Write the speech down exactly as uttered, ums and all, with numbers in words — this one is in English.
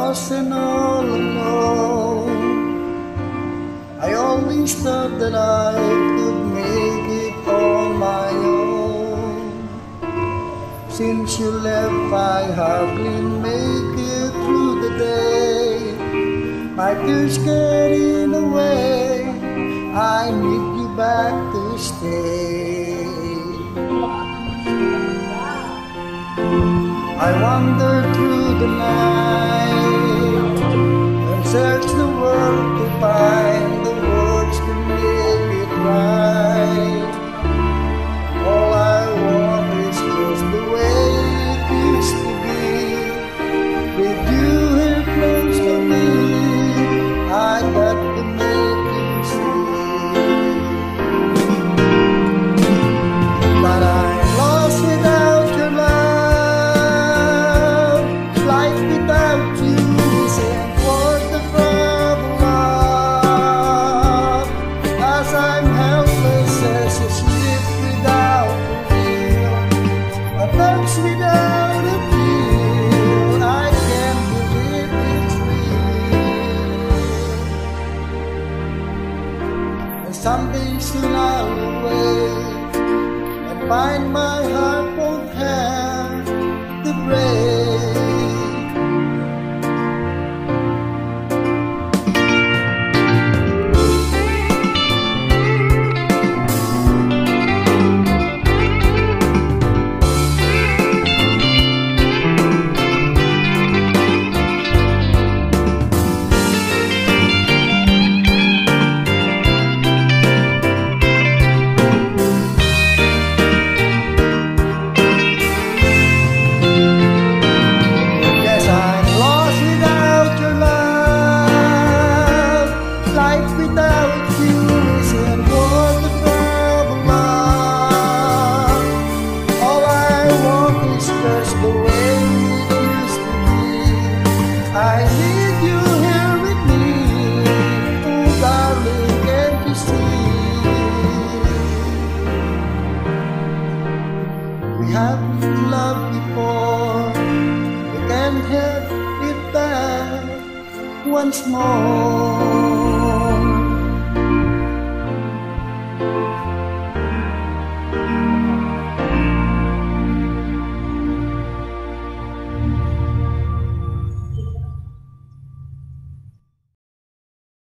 lost and all alone. I always thought that I could make it on my own. Since you left, I hardly make it through the day. My tears get in the way. I need you back to stay. I wander through the night and search the world to find the words to make it right. All I want is just the way it used to be. With you here close to me, I got to make you see. But I'm lost without your love. Life without you isn't worth the trouble. As I'm helpless as a ship without a wheel, a box without a feel. I can't believe it's real. And someday soon I'll awake and find my heart won't have the break. I need you here with me, oh darling, can't you see? We have loved before, we can't have it back once more.